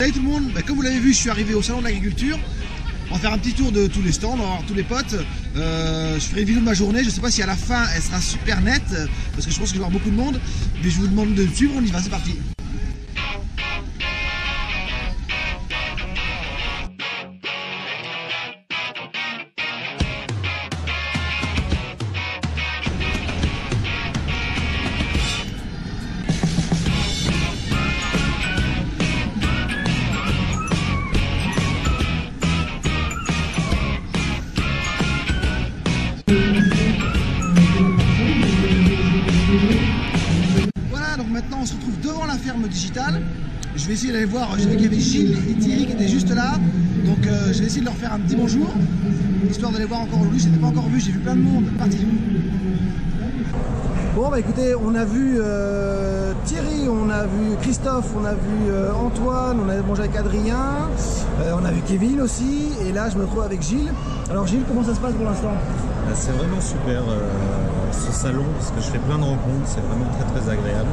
Salut tout le monde, comme vous l'avez vu, je suis arrivé au salon de l'agriculture. On va faire un petit tour de tous les stands, on va voir tous les potes. Je ferai une vidéo de ma journée, je ne sais pas si à la fin elle sera super nette, parce que je pense que je vais avoir beaucoup de monde. Mais je vous demande de me suivre, on y va, c'est parti. Voilà, donc maintenant on se retrouve devant la ferme digitale. Je vais essayer d'aller voir, j'ai vu qu'il y avait Gilles et Thierry qui étaient juste là. Donc je vais essayer de leur faire un petit bonjour, histoire d'aller voir encore lui, je n'étais pas encore vu, j'ai vu plein de monde, parti. Bon bah écoutez, on a vu Thierry, on a vu Christophe, on a vu Antoine, on a mangé avec Adrien, on a vu Kevin aussi, et là je me retrouve avec Gilles. Alors Gilles, comment ça se passe pour l'instant? C'est vraiment super ce salon, parce que je fais plein de rencontres, c'est vraiment très agréable.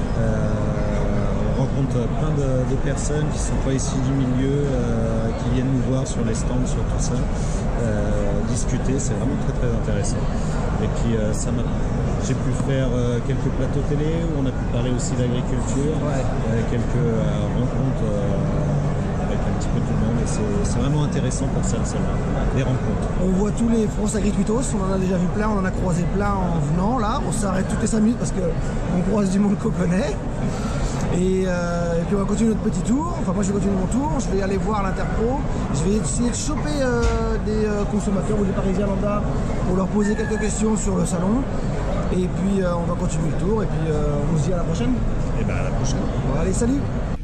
On rencontre plein de personnes qui ne sont pas ici du milieu, qui viennent nous voir sur les stands, sur tout ça, discuter, c'est vraiment très intéressant. Et puis j'ai pu faire quelques plateaux télé où on a pu parler aussi d'agriculture, quelques rencontres avec un petit peu tout le monde, et c'est vraiment intéressant pour ça le salon, les rencontres. On voit tous les France Agritweetos, on en a déjà vu plein, on en a croisé plein en venant là, on s'arrête toutes les 5 minutes parce qu'on croise du monde qu'on connaît. Et puis on va continuer notre petit tour, enfin moi je vais continuer mon tour, je vais aller voir l'Interpro, je vais essayer de choper des consommateurs ou des Parisiens lambda pour leur poser quelques questions sur le salon. Et puis on va continuer le tour et puis on se dit à la prochaine. Et bien à la prochaine. Bon, allez, salut.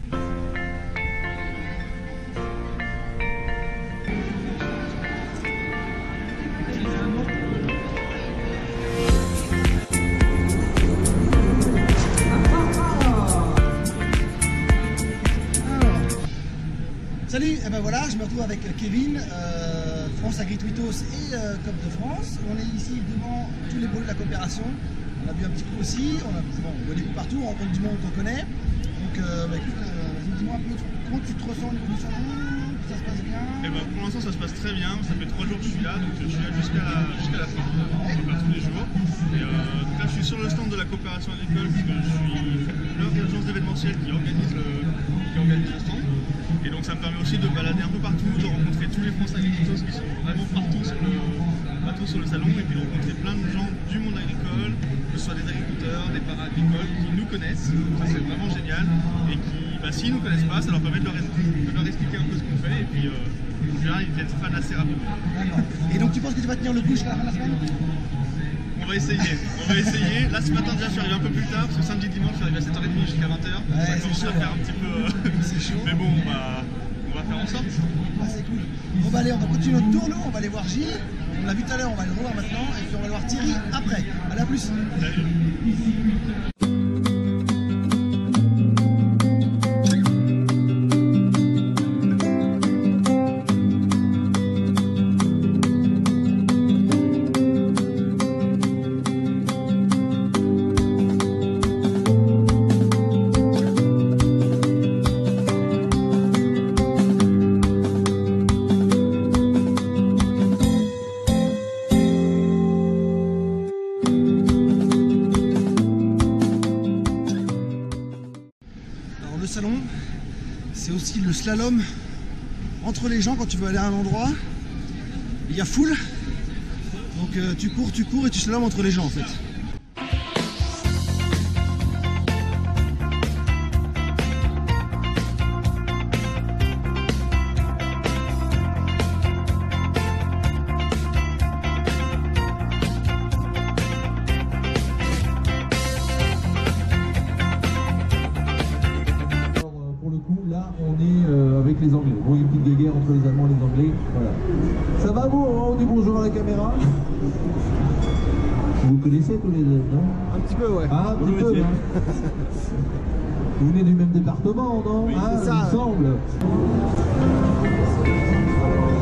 Salut, et ben voilà, je me retrouve avec Kevin, France Agritweetos et COP de France. On est ici devant tous les produits de la coopération. On a bu un petit coup aussi, on boit des coups partout, on rencontre du monde qu'on connaît. Donc écoute, vas-y, dis-moi un peu comment tu te ressens au niveau du salon, ça se passe bien? Eh ben, pour l'instant ça se passe très bien, ça fait 3 jours que je suis là, donc je suis là jusqu'à la fin, on va faire tous les jours. Et donc là je suis sur le stand de la coopération agricole, parce que je suis l'agence d'événementiel qui organise le stand. Et donc ça me permet aussi de balader un peu partout, de rencontrer tous les France Agriculteurs qui sont vraiment partout sur le salon, et puis de rencontrer plein de gens du monde agricole, que ce soit des agriculteurs, des para-agricoles, qui nous connaissent, ça c'est vraiment génial, et qui, s'ils ne nous connaissent pas, ça leur permet de leur expliquer un peu ce qu'on fait, et puis en général ils deviennent fans assez rapidement. D'accord. Et donc tu penses que tu vas tenir le coup jusqu'à la fin de la semaine? On va essayer. Là ce matin déjà je suis arrivé un peu plus tard, parce que samedi dimanche je suis arrivé à 7h30 jusqu'à 20h, ça commence à faire un petit peu... C'est chaud. Mais bon, on va faire en sorte. Ah, c'est cool. Bon bah allez, on va continuer notre tour, nous, on va aller voir Gilles. On l'a vu tout à l'heure, on va le revoir maintenant, et puis on va aller voir Thierry après. Allez, à plus. Salut. Le salon, c'est aussi le slalom entre les gens quand tu veux aller à un endroit. Il y a foule, donc tu cours et tu slalomes entre les gens en fait. Là, on est avec les Anglais. Bon, il y a une petite guéguerre entre les Allemands et les Anglais. Voilà. Ça va vous? On dit bonjour à la caméra. Vous connaissez tous les deux, non? Un petit peu, ouais. Ah, un petit peu, hein. Vous venez du même département, non? Oui, ah, c'est ça. Il me semble.